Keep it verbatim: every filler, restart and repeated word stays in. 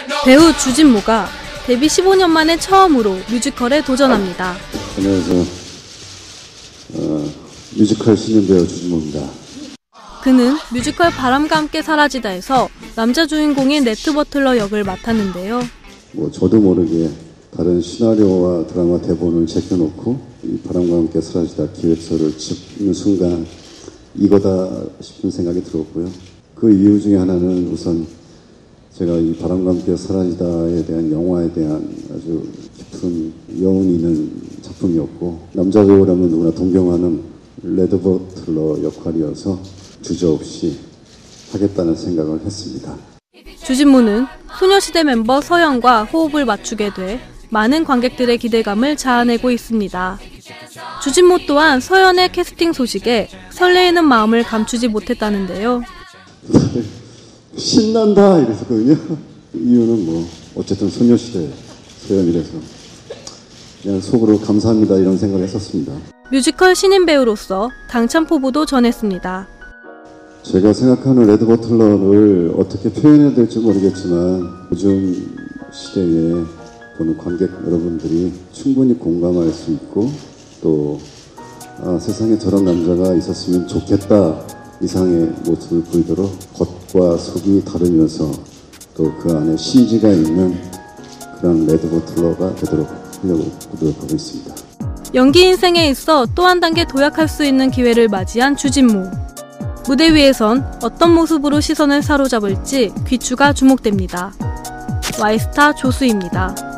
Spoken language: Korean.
배우 주진모가 데뷔 십오 년 만에 처음으로 뮤지컬에 도전합니다. 안녕하세요. 어, 뮤지컬 신인 배우 주진모입니다. 그는 뮤지컬 바람과 함께 사라지다에서 남자 주인공인 레트 버틀러 역을 맡았는데요. 뭐 저도 모르게 다른 시나리오와 드라마 대본을 제껴놓고 이 바람과 함께 사라지다 기획서를 찍는 순간 이거다 싶은 생각이 들었고요. 그 이유 중에 하나는 우선 제가 이 바람과 함께 사라지다에 대한 영화에 대한 아주 깊은 여운이 있는 작품이었고, 남자 배우라면 누구나 동경하는 레드 버틀러 역할이어서 주저없이 하겠다는 생각을 했습니다. 주진모는 소녀시대 멤버 서연과 호흡을 맞추게 돼 많은 관객들의 기대감을 자아내고 있습니다. 주진모 또한 서연의 캐스팅 소식에 설레이는 마음을 감추지 못했다는데요. 신난다 이랬었거든요. 이유는 뭐 어쨌든 소녀시대 서연이라서 그냥 속으로 감사합니다 이런 생각을 했었습니다. 뮤지컬 신인 배우로서 당찬 포부도 전했습니다. 제가 생각하는 레드 버틀러를 어떻게 표현해야 될지 모르겠지만 요즘 시대에 보는 관객 여러분들이 충분히 공감할 수 있고 또 아, 세상에 저런 남자가 있었으면 좋겠다 이상의 모습을 보이도록 겉과 속이 다르면서 또 그 안에 심지가 있는 그런 레드 버틀러가 되도록 하려고 노력하고 있습니다. 연기 인생에 있어 또 한 단계 도약할 수 있는 기회를 맞이한 주진모. 무대 위에선 어떤 모습으로 시선을 사로잡을지 귀추가 주목됩니다. 와이스타 조수입니다.